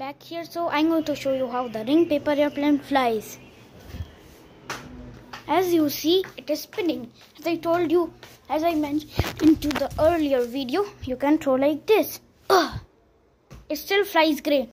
back here. So I'm going to show you how the ring paper airplane flies. As you see, it is spinning. As I told you, as I mentioned into the earlier video, you can throw like this. It still flies great.